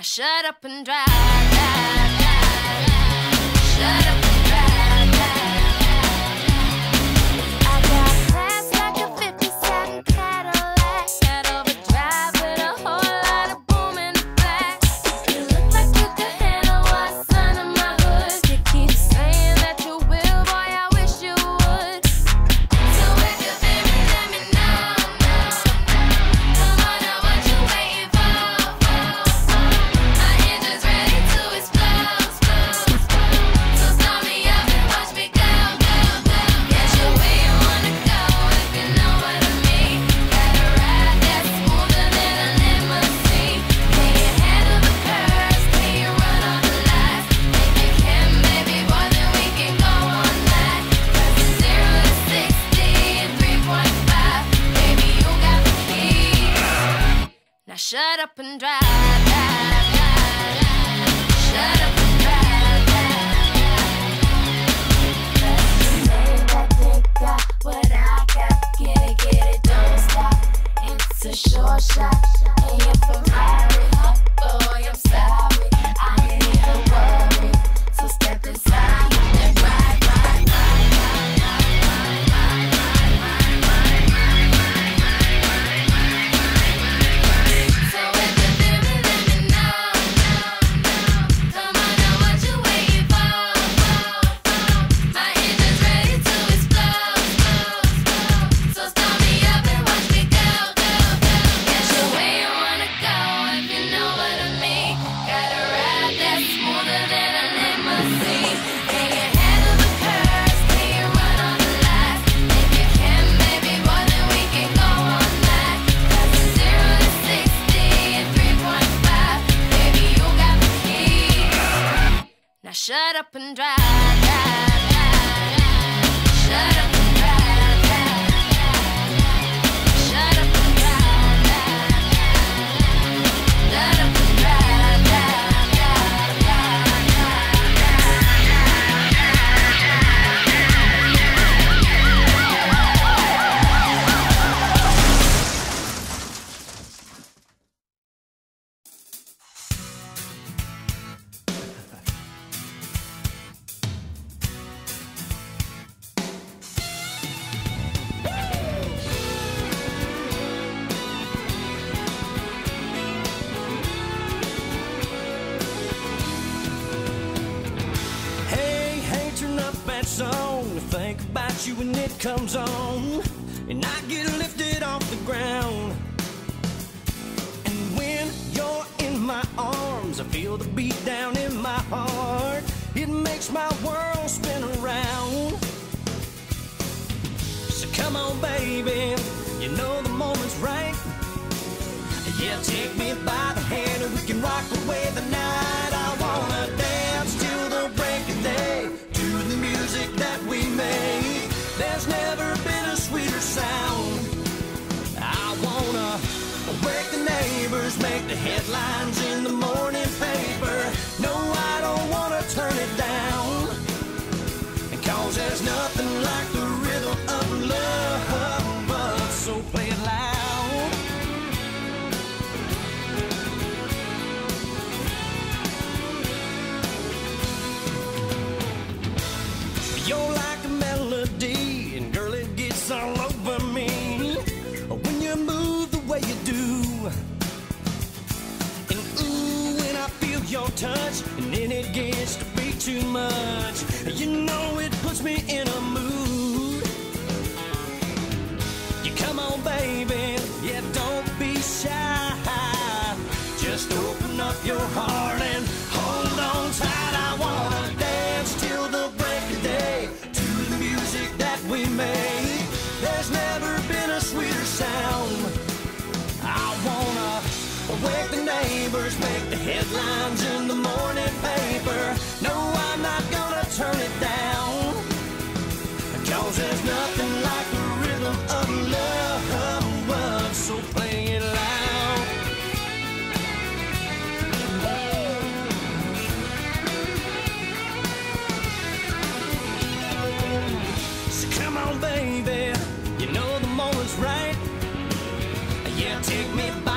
shut up and drive, drive, drive, drive. Shut up and drive, drive, drive. I got class like a 57 Cadillac, got overdrive with a whole lot of boom in the back. You look like you could handle what's under my hood. You keep saying that you will, boy, I wish you would. So if you feel me, let me know, come on now, what you waiting for? My engine's ready to explode, so start me up and watch me go, go, go. Get you where you wanna go, if you know what I mean. Gotta ride that smoother than a limousine. Can you handle the curves? Can you run all the lights? If you can, baby boy, then we can go all night. 'Cause it's 0 to 60 in 3.5. Baby, you got the keys. Now shut up and drive, drive, drive, drive. Shut up and drive, drive, drive. Say that they got what I got. Get it, don't stop. It's a short shot, and you're Ferrari. Oh boy, I'm sorry, I ain't even worried. So step inside and ride, ride, ride, ride, ride, ride, ride, ride, ride, ride, ride. So if you feel me, let me know, come on now, what you waiting for? My engine's ready to explode, so start me up and watch me go, go, go. Get you where you wanna go, if you know what I mean. Gotta ride that smoother than a limousine. Can you handle the curves? Can you run all the lights? If you can, baby boy, then we can go all night. 'Cause it's 0 to 60 in 3.5. Baby, you got the keys. Now shut up and drive, drive, drive, drive. Shut up and drive, drive, drive, drive. Shut up and drive, drive, drive, drive. Shut up and drive, drive, drive, drive, Hey, turn up that song. Think about you when it comes on, and I get lifted off the ground. And when you're in my arms, I feel the beat down in my heart. It makes my world spin around. So come on, baby, you know the moment's right. Yeah, take me by the hand and we can rock away the night. I wanna dance till the break of day to the music that we make. There's never been a sweeter sound. I wanna wake the neighbors, make the headlines in the morning paper. No, I don't wanna turn it down, 'cause there's nothing like the rhythm of love. So play it loud. You're like a melody, and girl, it gets all over me when you move the way you do. And ooh, when I feel your touch, and then it gets to be too much. You know it puts me in a mood. You come on, baby, yeah, don't be shy. Just open up your heart and hold on tight. I wanna dance till the break of day to the music that we make. There's never been a sweeter sound. I wanna wake the neighbors, make the headlines in the morning paper. No, I'm not gonna turn it down, 'cause there's nothing like the rhythm of love. So play it loud. So come on, baby, you know the moment's right. Yeah, take me by